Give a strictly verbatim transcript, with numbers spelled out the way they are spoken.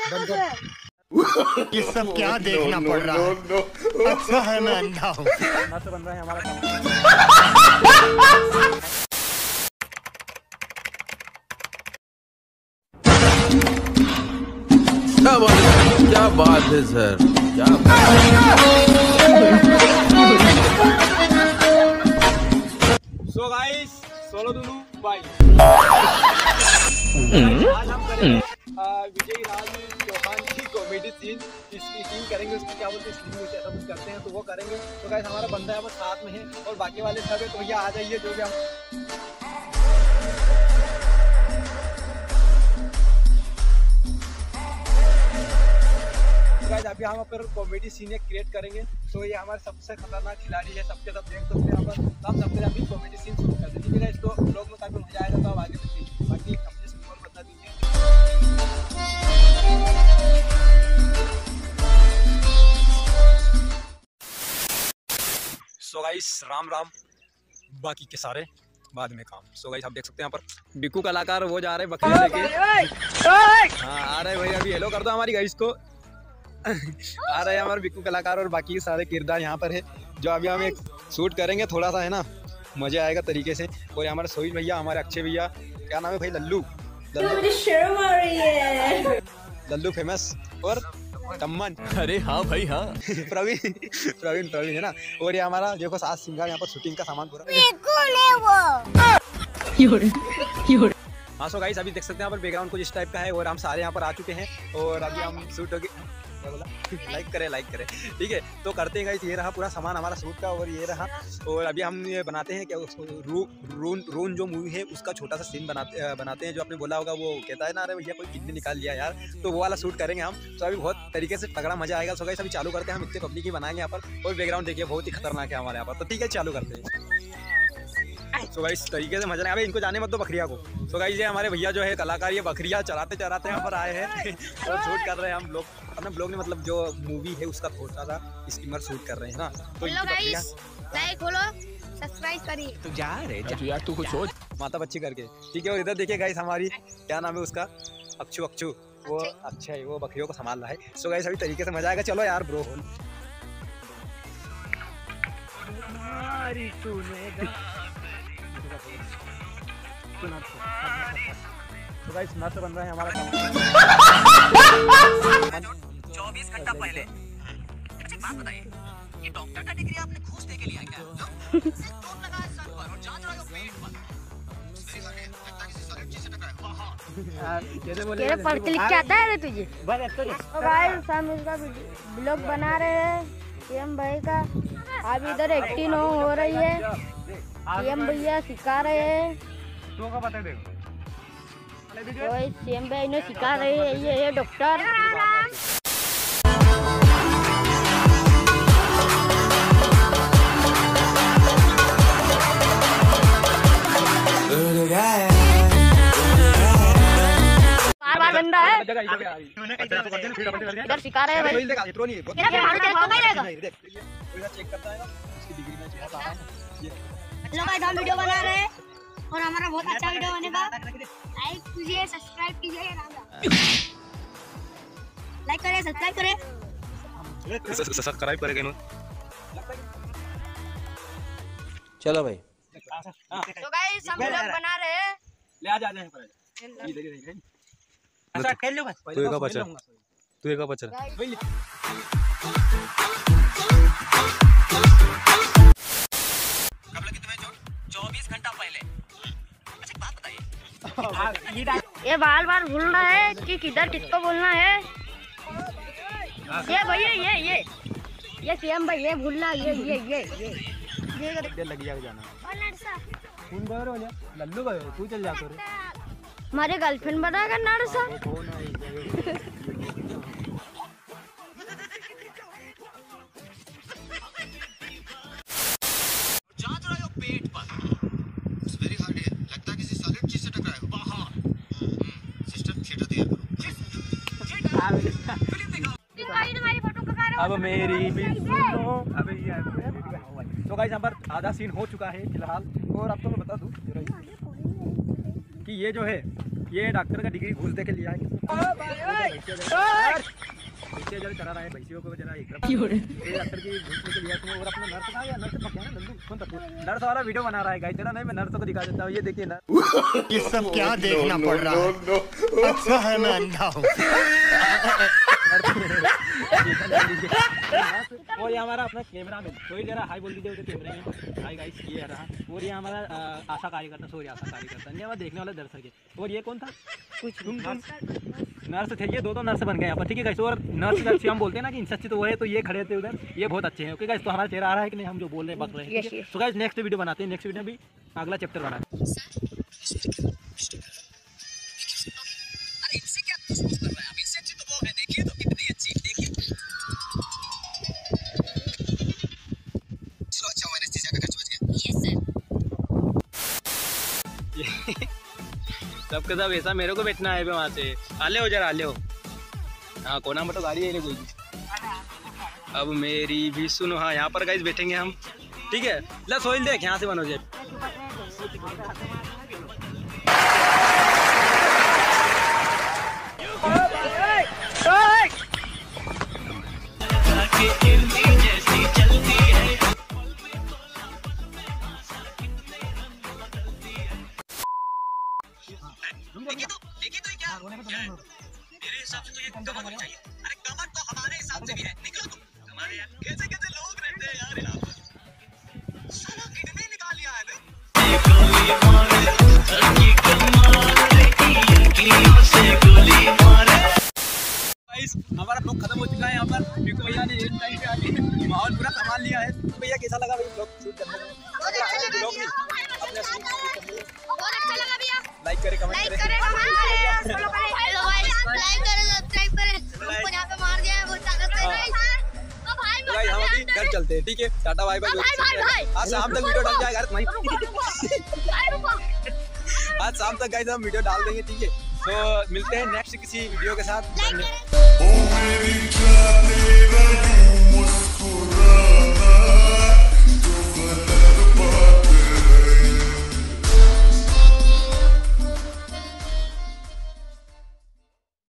ये सब क्या देखना पड़ रहा है? अच्छा है मैं अंधा हूँ। तो बन रहा है हमारा काम। क्या बात है, क्या बात है सर, क्या सो गाइस, सोलो दुनू बाई। आज हम करेंगे विजय राज चौहान की कॉमेडी सीन। इसकी टीम करेंगे, उसकी क्या बोलते हैं स्टीम में ऐसा कुछ करते हैं तो वो करेंगे। तो गाइस हमारा बंदा है वो साथ में है और बाकी वाले सब है, तो भैया आ जाइए जो भी हम। गाइस अभी हम पर कॉमेडी सीन क्रिएट करेंगे। तो ये हमारे सबसे खतरनाक खिलाड़ी है, सबके सब देख सकते हैं यहाँ पर। हम सबके अभी कॉमेडी सीन शुरू करते हैं, ठीक है गाइस। तो लोग में काफी मजा आएगा, तो आप आगे देखिए। बाकी अपने से और बता दीजिए। सो गाइस राम राम, बाकी के सारे बाद में काम। सो गाइस आप देख सकते हैं यहाँ पर बिक्कू कलाकार वो जा रहे हैं बकरी लेके। हाँ आ रहे भाई, अभी हेलो कर दो हमारी गाइस को। आ रहे हैं हमारे बिक्कू कलाकार और बाकी सारे किरदार यहाँ पर है, जो अभी हम एक शूट करेंगे। थोड़ा सा है ना मजा आएगा तरीके से। और हमारे सोहिल भैया, हमारे अक्षय भैया, क्या नाम है भाई, लल्लू लल्लू शर्म आ रही है, लल्लू फेमस और टम्मन। अरे हाँ भाई हाँ। प्रवीण प्रवीण प्रवीण है ना। और ये हमारा देखो सात सिंगार यहाँ पर शूटिंग का सामान पूरा। हाँ सो गाइस अभी देख सकते हैं यहाँ पर बैकग्राउंड कुछ इस टाइप का है और हम सारे यहाँ पर आ चुके हैं और अभी हम शूट हो गए। क्या बोला? लाइक करें लाइक करें, ठीक है। तो करते हैं गाइस, ये रहा पूरा सामान हमारा शूट का और ये रहा। और अभी हम ये बनाते हैं क्या, रू, रून रून जो मूवी है उसका छोटा सा सीन बनाते बनाते हैं। जो आपने बोला होगा वो कहता है ना, अरे भैया कोई किडनी निकाल लिया यार, तो वो वाला शूट करेंगे हम। तो अभी बहुत तरीके से तगड़ा मजा आएगा। सो गाइस अभी चालू करते हैं, हम इतने पब्लिक ही बनाएंगे यहाँ पर। और बैकग्राउंड देखिए बहुत ही खतरनाक है हमारे यहाँ पर। तो ठीक है चालू करते हैं। सो गाइस तरीके से मजा नहीं, अबे इनको जाने मत दो बकरिया को। सो गाइस ये हमारे भैया जो है कलाकार, ये बकरिया चराते चराते यहाँ पर आए हैं और शूट कर रहे हैं हम लोग अपने ब्लॉग में, मतलब जो मूवी है उसका थोड़ा सा स्कीमर शूट कर रहे हैं ना। तो गाइस लाइक फॉलो सब्सक्राइब करिए। तो जा रहे जा यार, तू कुछ सोच माता बच्ची करके, ठीक है। और इधर देखिए गाइस हमारी क्या नाम है उसका, अक्षु अक्षु वो अच्छा है, वो बकरियों को संभाल रहा है। सो गाइस अभी तरीके से मजा आएगा। चलो यार ब्रो तो गाइस नाच बन रहा है हमारा काम। चौबीस घंटा पहले एक बात बताइए, ये डॉक्टर का डिग्री आपने घूस दे के लिया क्या? डोर लगा है सर पर और जांच रहा है पेट पर। मेरी गाड़ी है, लगता है किसी सॉलिड चीज से टकराया। वाह कैसे बोले, तेरे पर क्लिक क्या आता है रे तुझे? तो गाइस हम इसका ब्लॉग बना रहे हैं सीएम भाई का। अब इधर एक्टिंग हो रही है, सीएम भैया सिखा रहे हैं। तो का पता देखो सीएम भाई ने सिखा रहे हैं, ये है डॉक्टर। बार बार बंदा है इधर सिखा रहे हैं भाई। चलो भाई हम वीडियो बना रहे हैं और हमारा बहुत अच्छा वीडियो बनेगा। लाइक कीजिए, सब्सक्राइब कीजिए, लाइक करें, सब्सक्राइब करें, सब्सक्राइब करेंगे ना। चलो भाई। तो गाइस हम वीडियो बना रहे हैं। ले आ जा जा पर इधर इधर अच्छा खेल लो बस। तू एक का बचा तू एक का बचा चौबीस घंटा पहले अच्छा बात बताइए, ये बार बार भूल रहा है कि किधर किसको बोलना है। ये भैया ये ये ये सीएम भाई ये भूल रहा, ये ये ये ये ये लग जाएगा जाना। कौन गए हो जा लल्लू गए, तू चल जा तो रे। हमारे गर्लफ्रेंड बना कर नाड़ सा। जांच रहा है पेट पर। इट्स वेरी हार्ड है, लगता है किसी सॉलिड चीज से टकराया हो। बाहर सिस्टर थिएटर दिया करो। फिल्म दिखाओ। तुम्हारी फोटो कहाँ रहा? अब मेरी भी सुनो। अबे ये तो गाइस यहाँ पर आधा सीन हो चुका है फिलहाल। और आपको मैं बता दूं कि ये जो है ये डॉक्टर का डिग्री घूस दे के लिया है। बच्चे जरा चला रहा है भैंसियों को जरा एक तरफ। ये डॉक्टर की घूस दे के लिया है और अपना नर्स का या नर्स पक्का है नंदू कौन तक नर्स वाला वीडियो बना रहा है गाइस। चला नहीं मैं नर्स को दिखा देता हूँ। ये देखिए नर्स। ये सब क्या देखना पड़ रहा है। अच्छा है मैं अंधा हूँ। और ये हमारा अपना कैमरा में कोई जरा हाई बोल दीजिए उधर कैमरे में। हाय गाइस ये रहा। और ये हमारा आशा कार्यकर्ता सॉरी आशा कार्यकर्ता नहीं हमारा देखने वाला दर्शक है। और ये कौन था कुछ तुम तुम नर्स थे। ये दो दो नर्स बन गए यहाँ पर ठीक है गाइस। और नर्स अच्छी हम बोलते हैं ना कि इनसे अच्छी तो वो है तो ये खड़े थे उधर ये बहुत अच्छे हैं। ओके गाइस तो हमारा चेहरा आ रहा है कि नहीं हम जो बोल रहे हैं बक रहे हैं। तो गाइस नेक्स्ट वीडियो बनाते हैं। नेक्स्ट वीडियो में भी अगला चैप्टर बना है। अरे इनसे क्या कुछ कर रहा है? इनसे अच्छी तो वो है देखिए तो कितनी अच्छी देखिए। चलो अच्छा हुआ एनेस्थीसिया का खर्च बच गया। Yes sir. सबके सब ऐसा मेरे को बैठना है वहाँ से। आले हो जरा आले हो। हाँ कोना में तो गाड़ी है कोई। अब मेरी भी सुनो। हाँ यहाँ पर गाइस बैठेंगे हम ठीक है। ला सोइल देख यहाँ से बनो जाए। देखिए तो देखिए तो क्या मेरे हिसाब से तो ये कमर होनी चाहिए। अरे कमर तो हमारे हिसाब से भी है। निकलो तुम हमारे यार कैसे कैसे लोग रहते हैं यार यहाँ पर। साला किडनी निकाल लिया है ना। हमारा ब्लॉग खत्म हो चुका है यहाँ पर क्योंकि भैया ने एक टाइम पे आके माहौल पूरा संभाल लिया है। तो भैया कैसा लगा भाई ब्लॉग शूट करने में? अपने लाइक करें कमेंट करें लाइक करें सब्सक्राइब करें। हमको यहाँ पे मार दिया है वो ताकत से गाइस। ओ भाई भाई हम अभी घर चलते हैं ठीक है। Tata bye bye. आज शाम तक वीडियो डल जाएगा आज शाम तक गाइस हम वीडियो डाल देंगे ठीक है। तो मिलते हैं नेक्स्ट किसी वीडियो के साथ।